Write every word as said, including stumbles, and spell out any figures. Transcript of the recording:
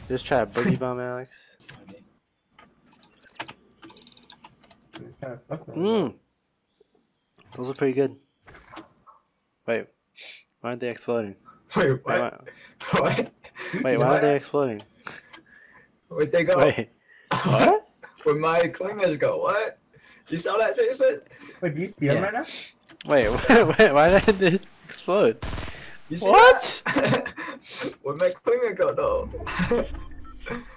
Just try a boogie bomb, Alex. Mmm. Those are pretty good. Wait, why aren't they exploding? Wait, what? Wait, why, What? wait, why aren't they exploding? Where'd they go? Wait, what? Where'd my clingers go? What? You saw that, Jason? Wait, do you see them Yeah. right now? Wait, wait, wait, why did it explode? You see What? that? Where'd my clinger go, though?